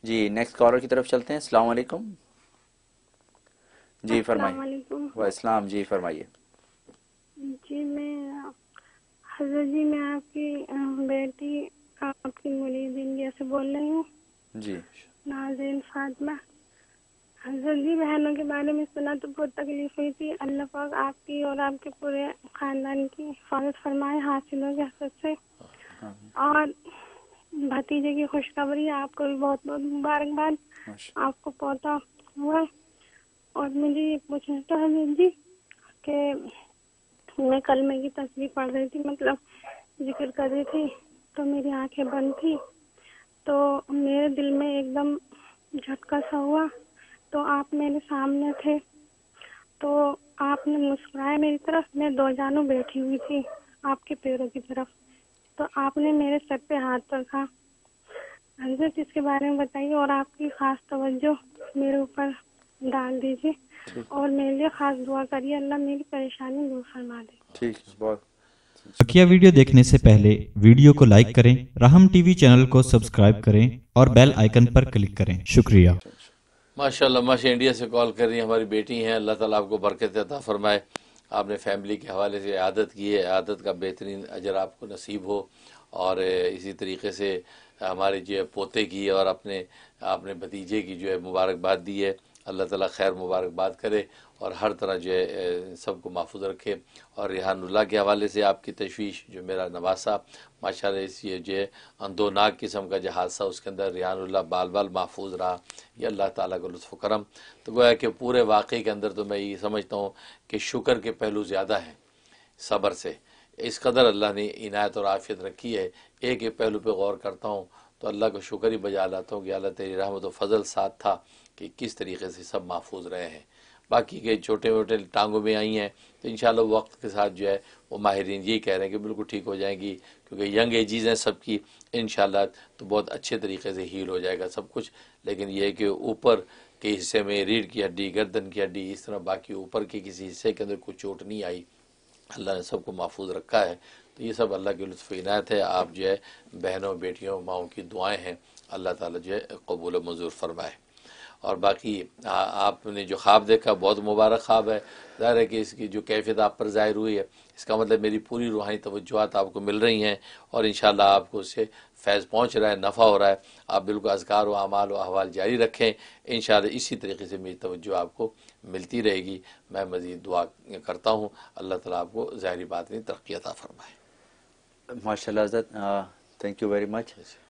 جی next collar کی طرف چلتے ہیں. السلام علیکم. جی فرمائیے. السلام علیکم. وعلیکم جی فرمائیے. جی میں حضرت جی میں آپ کی بیٹی آپ کی مرید انڈیا سے بول رہی ہوں. جی نازین فاطمہ. حضرت جی بہنوں کے بارے میں سنا تو بہت تکلیف ہوئی تھی. اللہ پاک آپ کی اور آپ کے پورے خاندان کی حفاظت فرمائے حاصلوں کے حسد سے. اور بھتیجے کی خوشخبری آپ کو بھی بہت بہت مبارکباد. ماشاء آپ کو پوتا ہوا. اور مجھے یہ پوچھنا تھا حضرت جی کہ میں کلمے کی تصویر پڑھ رہی تھی، مطلب ذکر کر رہی تھی تو میری آنکھیں بند تھی، تو میرے دل میں ایک دم جھٹکا سا ہوا. تو آپ میرے سامنے تھے تو آپ نے مسکرایا میری طرف. میں دو جانوں بیٹھی ہوئی تھی آپ کے پیروں کی طرف، تو آپ نے میرے سر پہ ہاتھ رکھا. حضرت اس کے بارے میں بتائیے اور آپ کی خاص توجہ میرے اوپر ڈال دیجیے ٹھیک اور میرے لیے خاص دعا کریے. اللہ میری پریشانی دور فرما دے. ٹھیک بہت. بقیہ ویڈیو دیکھنے سے پہلے ویڈیو کو لائک کریں، رحم ٹی وی چینل کو سبسکرائب کریں اور بیل آئیکن پر کلک کریں. شکریہ. ماشاء اللہ ماشاء انڈیا سے کال کر رہی ہیں ہماری بیٹی ہیں. اللہ تعالیٰ آپ کو برکت عطا فرمائے. آپ نے فیملی کے حوالے سے عادت کی ہے، عادت کا بہترین اجر آپ کو نصیب ہو. اور اسی طریقے سے ہمارے جو ہے پوتے کی اور اپنے بھتیجے کی جو ہے مبارکباد دی ہے. اللہ تعالیٰ خیر مبارکباد کرے اور ہر طرح جو ہے سب کو محفوظ رکھے. اور ریحان اللہ کے حوالے سے آپ کی تشویش جو میرا نواسا ماشاءاللہ اس یہ جو ہے اندوناک قسم کا جو حادثہ اس کے اندر ریحان اللہ بال بال محفوظ رہا، یہ اللہ تعالیٰ کا لطف و کرم. تو گویا کہ پورے واقعے کے اندر تو میں یہ سمجھتا ہوں کہ شکر کے پہلو زیادہ ہیں صبر سے. اس قدر اللہ نے عنایت اور عافیت رکھی ہے. ایک پہلو پہ غور کرتا ہوں تو اللہ کا شکر ہی بجا لاتا ہوں کہ اللہ تیری رحمت و فضل ساتھ تھا کہ کس طریقے سے سب محفوظ رہے ہیں. باقی کے چھوٹے موٹے ٹانگوں میں آئی ہیں تو انشاءاللہ وقت کے ساتھ جو ہے وہ ماہرین یہی کہہ رہے ہیں کہ بالکل ٹھیک ہو جائیں گی، کیونکہ ینگ ایجیز ہیں سب کی انشاءاللہ، تو بہت اچھے طریقے سے ہیل ہو جائے گا سب کچھ. لیکن یہ ہے کہ اوپر کے حصے میں ریڑھ کی ہڈی، گردن کی ہڈی، اس طرح باقی اوپر کے کسی حصے کے اندر کوئی چوٹ نہیں آئی. اللہ نے سب کو محفوظ رکھا ہے. تو یہ سب اللہ کی لطف عنایت ہے. آپ جو ہے بہنوں بیٹیوں ماؤں کی دعائیں ہیں، اللہ تعالیٰ جو ہے قبول و منظور فرمائے. اور باقی آپ نے جو خواب دیکھا بہت مبارک خواب ہے. ظاہر ہے کہ اس کی جو کیفیت آپ پر ظاہر ہوئی ہے، اس کا مطلب میری پوری روحانی توجہات آپ کو مل رہی ہیں اور انشاءاللہ آپ کو اس سے فیض پہنچ رہا ہے، نفع ہو رہا ہے. آپ بالکل اذکار و اعمال و احوال جاری رکھیں. انشاءاللہ اسی طریقے سے میری توجہ آپ کو ملتی رہے گی. میں مزید دعا کرتا ہوں اللہ تعالیٰ آپ کو ظاہری بات نہیں ترقی عطا فرمائے. ماشاء اللہ حضرت. Thank you very much.